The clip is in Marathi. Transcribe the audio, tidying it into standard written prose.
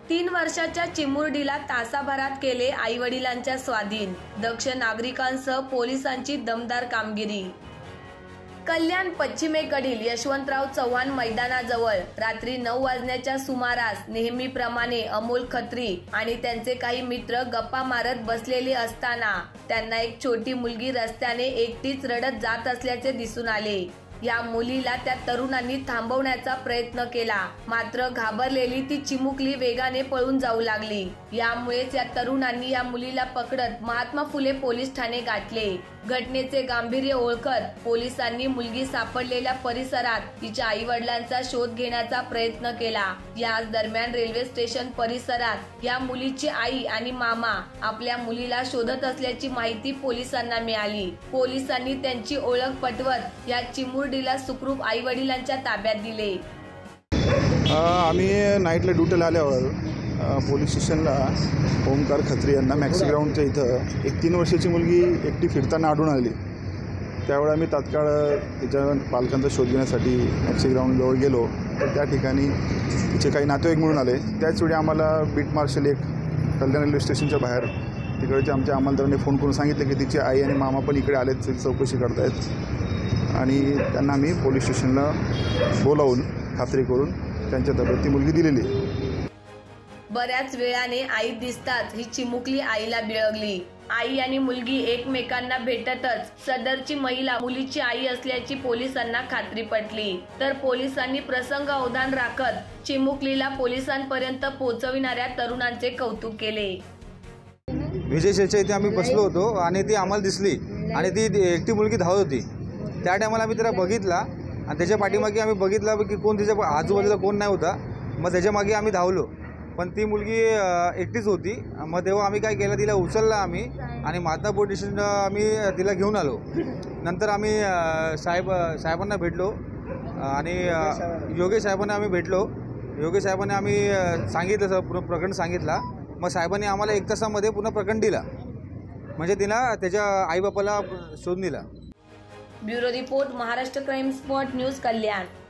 3 वर्षाच्या चिमुरडीला तासाभरात केले आईवडिलांच्या स्वाधीन। दक्ष नागरिकांसह पोलिसांची दमदार कामगिरी। कल्याण पश्चिमेकडील यशवंतराव चव्हाण मैदानाजवळ रात्री 9 वाजण्याच्या सुमारास नेहमीप्रमाणे अमोल खत्री आणि त्यांचे काही मित्र गप्पा मारत बसलेले असताना त्यांना एक छोटी मुलगी रस्त्याने एकटीच रडत जात असल्याचे दिसून आले। या मुलीला त्या तरुणांनी थांबवण्याचा प्रयत्न केला, मात्र घाबरलेली ती चिमुकली वेगाने पळून जाऊ लागली। यामुळेच या तरुणांनी या मुलीला पकडत महात्मा फुले पोलीस ठाणे गाठले। घटनेचे गांभीर्य ओळखत पोलिसांनी मुलगी सापडलेल्या परिसरात तिच्या आईवडिलांचा शोध घेण्याचा प्रयत्न केला। याच दरम्यान रेल्वे स्टेशन परिसरात या मुलीची आई आणि मामा आपल्या मुलीला शोधत असल्याची माहिती पोलिसांना मिळाली। पोलिसांनी त्यांची ओळख पटवत या चिमुरडीला सुखरूप आईवडिलांच्या ताब्यात दिले। आम्ही नाईटला ड्युटीला आल्यावर पोलीस स्टेशनला ओमकार खत्री यांना मॅक्सी ग्राउंडच्या इथं एक 3 वर्षाची मुलगी एकटी फिरताना आढळून आली। त्यावेळी आम्ही तात्काळ तिच्या पालकांचा शोध घेण्यासाठी मॅक्सी ग्राउंडजवळ गेलो, तर त्या ठिकाणी तिचे काही नातेवाईक मिळून आले। त्याचवेळी आम्हाला बीट मार्शल एक कल्याण रेल्वे स्टेशनच्या बाहेर तिकडच्या आमच्या अंमलदारांनी फोन करून सांगितलं की तिची आई आणि मामा पण इकडे आलेत, चौकशी करतायत आणि त्यांना आम्ही पोलीस स्टेशनला बोलावून खात्री करून त्यांच्या ताब्यात ती मुलगी दिलेली। बऱ्याच वेळाने आई दिसताच ही चिमुकली आईला बिळगली। आई आणि मुलगी एकमेकांना भेटतच सदरची महिला मुलीची आई असल्याची पोलिसांना खात्री पटली, तर पोलिसांनी प्रसंग अवधान राखत चिमुकलीला पोलिसांपर्यंत पोहोचविणाऱ्या तरुणांचे कौतुक केले। विजय शेठच्या इथे आम्ही बसलो होतो आणि ती आम्हाला दिसली आणि ती एकटी मुलगी धावत होती। त्या टायमाला आम्ही तिला बघितला आणि त्याच्या पाठीमागे आम्ही बघितलं की कोण तिच्या आजूबाजूला कोण नाही होता। मग त्याच्या मागे आम्ही धावलो, पण ती मुलगी एकटीच होती। मग तेव्हा आम्ही काय केलं, तिला उचललं आम्ही आणि महात्मा पोलीस स्टेशनला आम्ही तिला घेऊन आलो। नंतर आम्ही साहेबांना भेटलो आणि योगेश साहेबांना आम्ही भेटलो। योगेश साहेबांनी आम्ही सांगितलं, पूर्ण प्रकरण सांगितला। मग साहेबांनी आम्हाला 1 तासामध्ये पूर्ण प्रकरण दिला, म्हणजे तिला त्याच्या आईबापाला शोधून दिला। Bureau report, Maharashtra crime spot news, कल्याण।